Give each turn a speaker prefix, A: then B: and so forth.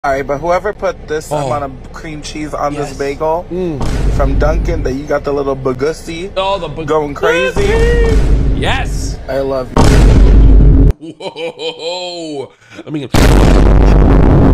A: Alright, but whoever put this amount of cream cheese on this bagel from Dunkin', that you got the little bagussi going crazy.
B: Yes.
A: I love you.
B: Whoa. I mean.